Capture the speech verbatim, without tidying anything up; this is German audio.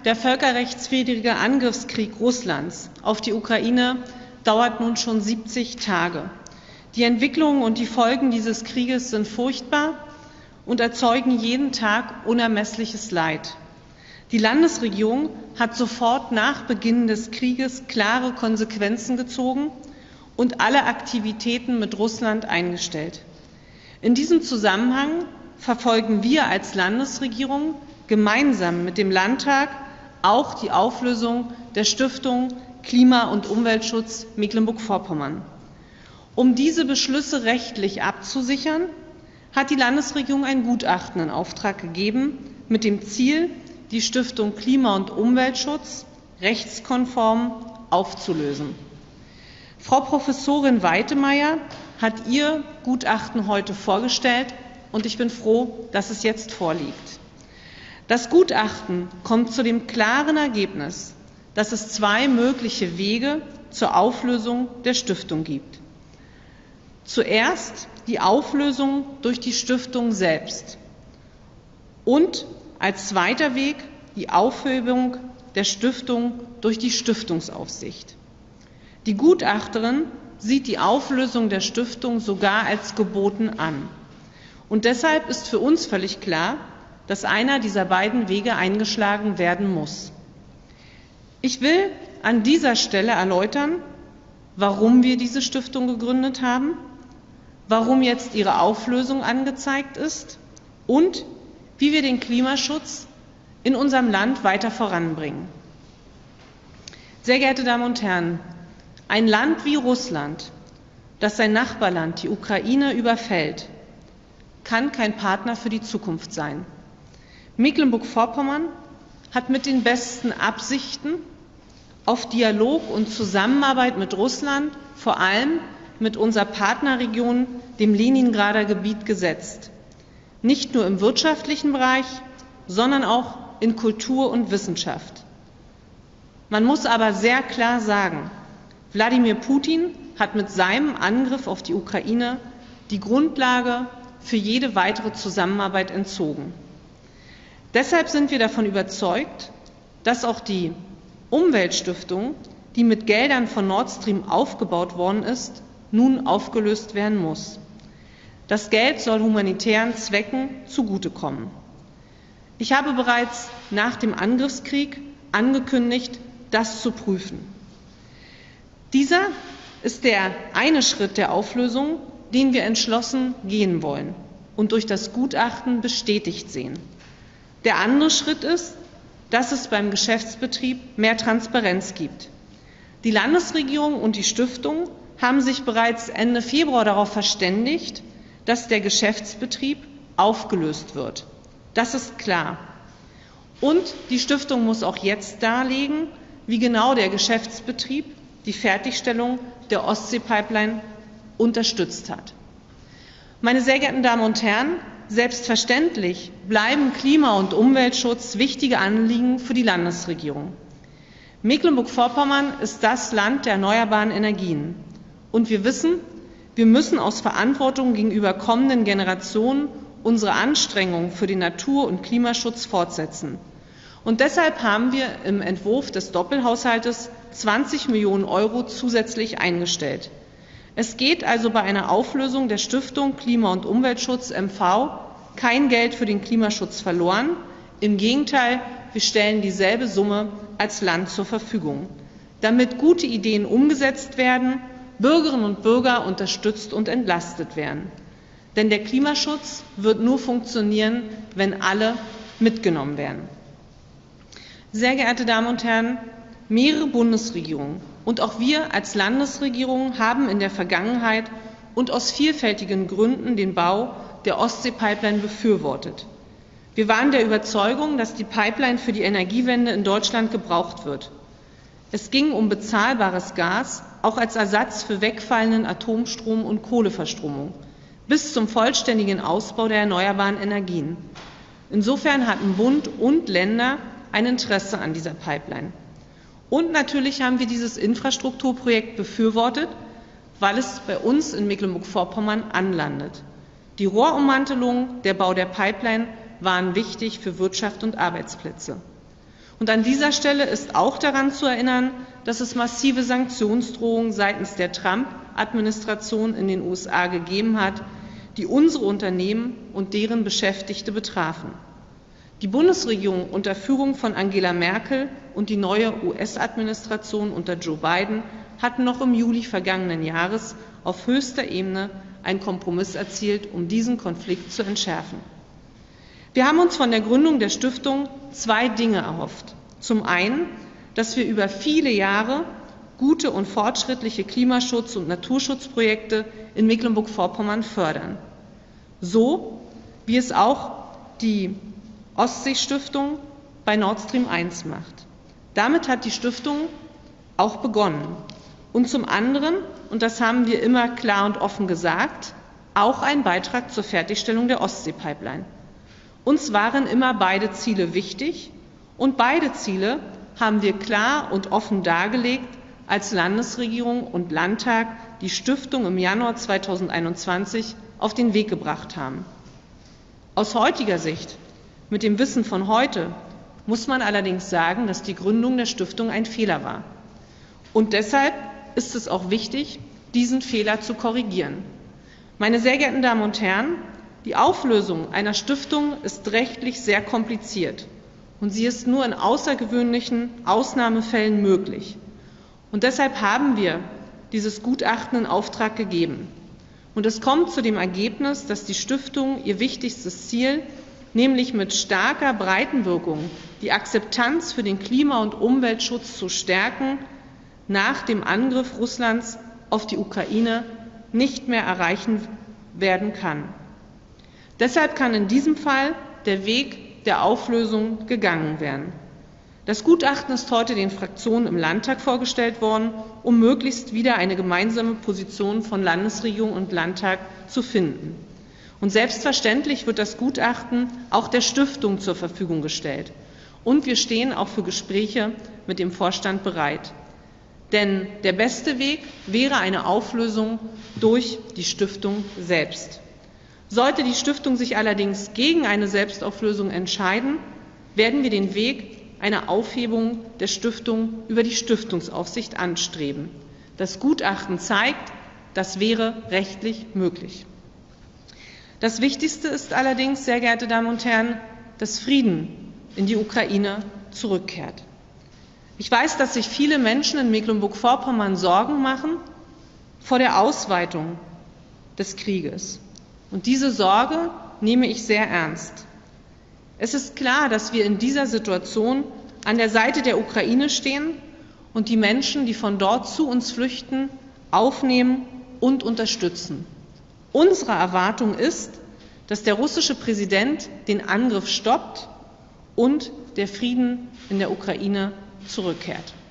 der völkerrechtswidrige Angriffskrieg Russlands auf die Ukraine dauert nun schon siebzig Tage. Die Entwicklungen und die Folgen dieses Krieges sind furchtbar und erzeugen jeden Tag unermessliches Leid. Die Landesregierung hat sofort nach Beginn des Krieges klare Konsequenzen gezogen und alle Aktivitäten mit Russland eingestellt. In diesem Zusammenhang verfolgen wir als Landesregierung gemeinsam mit dem Landtag auch die Auflösung der Stiftung Klima- und Umweltschutz Mecklenburg-Vorpommern. Um diese Beschlüsse rechtlich abzusichern, hat die Landesregierung ein Gutachten in Auftrag gegeben, mit dem Ziel, die Stiftung Klima- und Umweltschutz rechtskonform aufzulösen. Frau Professorin Weitemeyer hat ihr Gutachten heute vorgestellt und ich bin froh, dass es jetzt vorliegt. Das Gutachten kommt zu dem klaren Ergebnis, dass es zwei mögliche Wege zur Auflösung der Stiftung gibt. Zuerst die Auflösung durch die Stiftung selbst und als zweiter Weg die Aufhebung der Stiftung durch die Stiftungsaufsicht. Die Gutachterin sieht die Auflösung der Stiftung sogar als geboten an. Und deshalb ist für uns völlig klar, dass einer dieser beiden Wege eingeschlagen werden muss. Ich will an dieser Stelle erläutern, warum wir diese Stiftung gegründet haben, warum jetzt ihre Auflösung angezeigt ist und wie wir den Klimaschutz in unserem Land weiter voranbringen. Sehr geehrte Damen und Herren, ein Land wie Russland, das sein Nachbarland, die Ukraine, überfällt, kann kein Partner für die Zukunft sein. Mecklenburg-Vorpommern hat mit den besten Absichten auf Dialog und Zusammenarbeit mit Russland, vor allem mit unserer Partnerregion, dem Leningrader Gebiet, gesetzt. Nicht nur im wirtschaftlichen Bereich, sondern auch in Kultur und Wissenschaft. Man muss aber sehr klar sagen, Wladimir Putin hat mit seinem Angriff auf die Ukraine die Grundlage für jede weitere Zusammenarbeit entzogen. Deshalb sind wir davon überzeugt, dass auch die Umweltstiftung, die mit Geldern von Nord Stream aufgebaut worden ist, nun aufgelöst werden muss. Das Geld soll humanitären Zwecken zugutekommen. Ich habe bereits nach dem Angriffskrieg angekündigt, das zu prüfen. Dieser ist der eine Schritt der Auflösung, den wir entschlossen gehen wollen und durch das Gutachten bestätigt sehen. Der andere Schritt ist, dass es beim Geschäftsbetrieb mehr Transparenz gibt. Die Landesregierung und die Stiftung haben sich bereits Ende Februar darauf verständigt, dass der Geschäftsbetrieb aufgelöst wird. Das ist klar. Und die Stiftung muss auch jetzt darlegen, wie genau der Geschäftsbetrieb die Fertigstellung der Ostsee-Pipeline unterstützt hat. Meine sehr geehrten Damen und Herren, selbstverständlich bleiben Klima- und Umweltschutz wichtige Anliegen für die Landesregierung. Mecklenburg-Vorpommern ist das Land der erneuerbaren Energien. Und wir wissen, wir müssen aus Verantwortung gegenüber kommenden Generationen unsere Anstrengungen für den Natur- und Klimaschutz fortsetzen. Und deshalb haben wir im Entwurf des Doppelhaushaltes zwanzig Millionen Euro zusätzlich eingestellt. Es geht also bei einer Auflösung der Stiftung Klima- und Umweltschutz M V kein Geld für den Klimaschutz verloren. Im Gegenteil, wir stellen dieselbe Summe als Land zur Verfügung, damit gute Ideen umgesetzt werden, Bürgerinnen und Bürger unterstützt und entlastet werden. Denn der Klimaschutz wird nur funktionieren, wenn alle mitgenommen werden. Sehr geehrte Damen und Herren, mehrere Bundesregierungen und auch wir als Landesregierung haben in der Vergangenheit und aus vielfältigen Gründen den Bau der Ostsee-Pipeline befürwortet. Wir waren der Überzeugung, dass die Pipeline für die Energiewende in Deutschland gebraucht wird. Es ging um bezahlbares Gas, auch als Ersatz für wegfallenden Atomstrom und Kohleverstromung, bis zum vollständigen Ausbau der erneuerbaren Energien. Insofern hatten Bund und Länder ein Interesse an dieser Pipeline. Und natürlich haben wir dieses Infrastrukturprojekt befürwortet, weil es bei uns in Mecklenburg-Vorpommern anlandet. Die Rohrummantelung, der Bau der Pipeline waren wichtig für Wirtschaft und Arbeitsplätze. Und an dieser Stelle ist auch daran zu erinnern, dass es massive Sanktionsdrohungen seitens der Trump-Administration in den U S A gegeben hat, die unsere Unternehmen und deren Beschäftigte betrafen. Die Bundesregierung unter Führung von Angela Merkel und die neue U S-Administration unter Joe Biden hatten noch im Juli vergangenen Jahres auf höchster Ebene einen Kompromiss erzielt, um diesen Konflikt zu entschärfen. Wir haben uns von der Gründung der Stiftung zwei Dinge erhofft. Zum einen, dass wir über viele Jahre gute und fortschrittliche Klimaschutz- und Naturschutzprojekte in Mecklenburg-Vorpommern fördern. So wie es auch die Ostsee-Stiftung bei Nord Stream eins macht. Damit hat die Stiftung auch begonnen. Und zum anderen, und das haben wir immer klar und offen gesagt, auch ein Beitrag zur Fertigstellung der Ostsee-Pipeline. Uns waren immer beide Ziele wichtig und beide Ziele haben wir klar und offen dargelegt, als Landesregierung und Landtag die Stiftung im Januar zweitausendeinundzwanzig auf den Weg gebracht haben. Aus heutiger Sicht, mit dem Wissen von heute, muss man allerdings sagen, dass die Gründung der Stiftung ein Fehler war. Und deshalb ist es auch wichtig, diesen Fehler zu korrigieren. Meine sehr geehrten Damen und Herren, die Auflösung einer Stiftung ist rechtlich sehr kompliziert und sie ist nur in außergewöhnlichen Ausnahmefällen möglich. Und deshalb haben wir dieses Gutachten in Auftrag gegeben. Und es kommt zu dem Ergebnis, dass die Stiftung ihr wichtigstes Ziel, nämlich mit starker Breitenwirkung die Akzeptanz für den Klima- und Umweltschutz zu stärken, nach dem Angriff Russlands auf die Ukraine nicht mehr erreichen werden kann. Deshalb kann in diesem Fall der Weg der Auflösung gegangen werden. Das Gutachten ist heute den Fraktionen im Landtag vorgestellt worden, um möglichst wieder eine gemeinsame Position von Landesregierung und Landtag zu finden. Und selbstverständlich wird das Gutachten auch der Stiftung zur Verfügung gestellt. Und wir stehen auch für Gespräche mit dem Vorstand bereit. Denn der beste Weg wäre eine Auflösung durch die Stiftung selbst. Sollte die Stiftung sich allerdings gegen eine Selbstauflösung entscheiden, werden wir den Weg einer Aufhebung der Stiftung über die Stiftungsaufsicht anstreben. Das Gutachten zeigt, das wäre rechtlich möglich. Das Wichtigste ist allerdings, sehr geehrte Damen und Herren, dass Frieden in die Ukraine zurückkehrt. Ich weiß, dass sich viele Menschen in Mecklenburg-Vorpommern Sorgen machen vor der Ausweitung des Krieges. Und diese Sorge nehme ich sehr ernst. Es ist klar, dass wir in dieser Situation an der Seite der Ukraine stehen und die Menschen, die von dort zu uns flüchten, aufnehmen und unterstützen. Unsere Erwartung ist, dass der russische Präsident den Angriff stoppt und der Frieden in der Ukraine zurückkehrt.